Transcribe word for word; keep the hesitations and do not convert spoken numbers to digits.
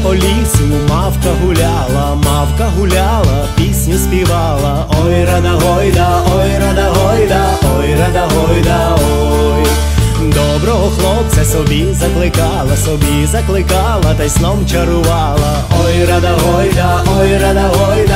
по лісу мавка гуляла, мавка гуляла, пісню співала. Ой, рада гойда, ой, рада гойда, ой, рада гойда, ой. Доброго хлопця собі закликала, собі закликала, та й сном чарувала. Ой, рада гойда, ой, рада гойда,